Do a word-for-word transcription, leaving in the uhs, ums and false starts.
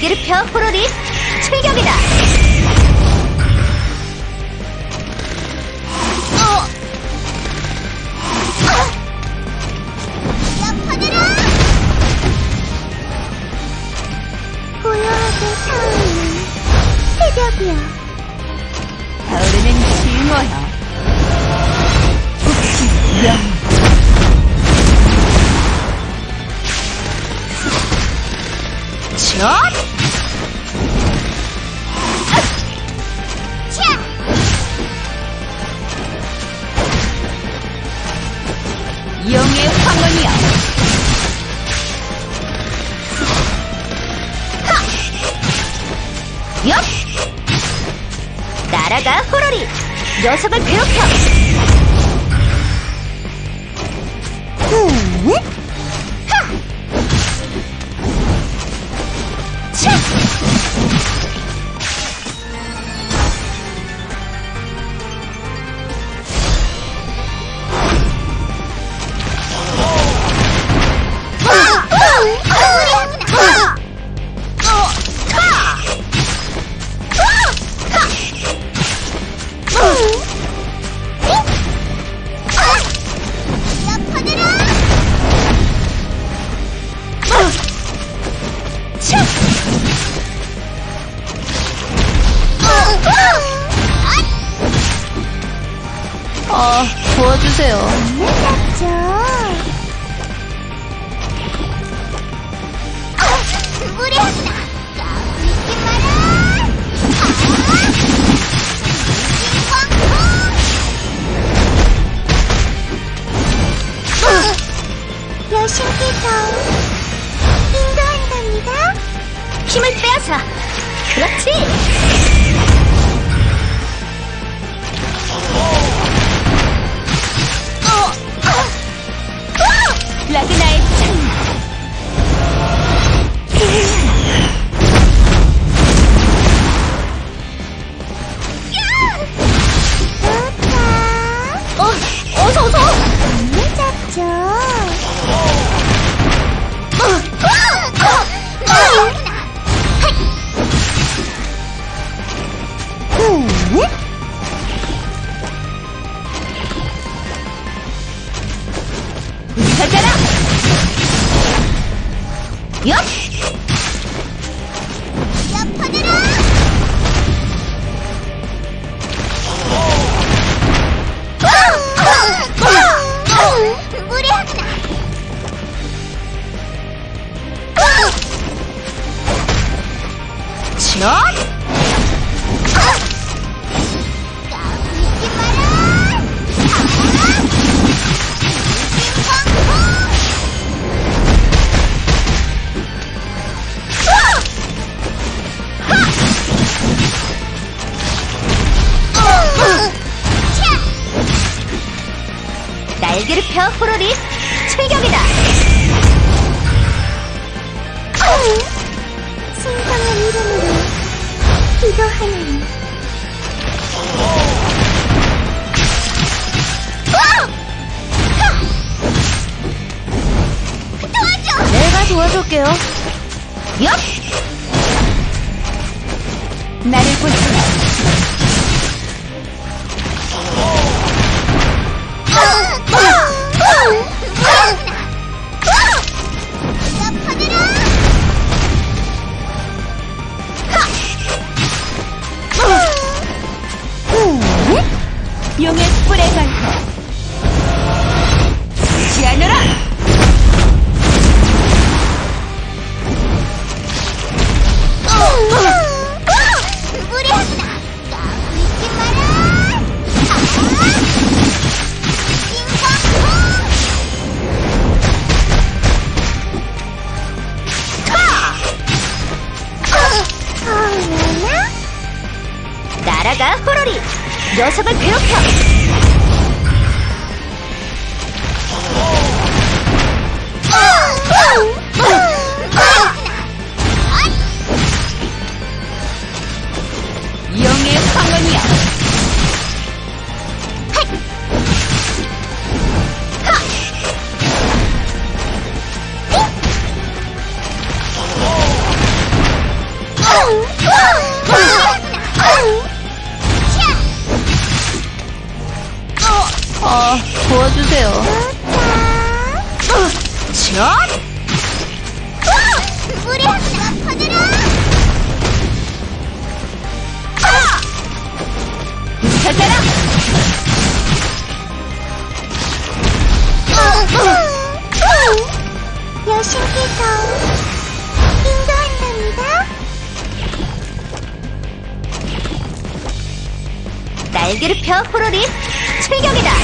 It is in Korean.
날개를 펴 호로리 출격이다. 어. 야파들아! 고요하게 타오르는 새벽이야. 타오르는 징어야. 북치명. 샷! 차! 영의 황혼이야. 엽! 날아가 호로리. 녀석을 괴롭혀. 응? 어, 도와주세요. 늦었죠. 무례하구나. 까불지 마라. 여신께서 인도한답니다. 힘을 빼앗아. 그렇지. 라그나의 창. 어, 어서 어서. 늦었죠. 가자라. 엽. 야파들아! 무례하구나. 샷. 까불지 마라. 날개를 펴 호로리 출격이다. 신성한 이름으로 기도하는 도와줘! 내가 도와줄게요. 엽. 나를 보지. 용의 뿔에 걸터 죽지 않으라. 무례하구나. 까불지 마라. 어머나? 날아가 호로리. 녀석을 괴롭혀. 영의 황혼이야. 아, 도와주세요. 자. 샷! 우리 하나가 퍼져라! 부탁해라! 여신께서 인도한답니다. 날개를 펴, 호로리! 출격이다!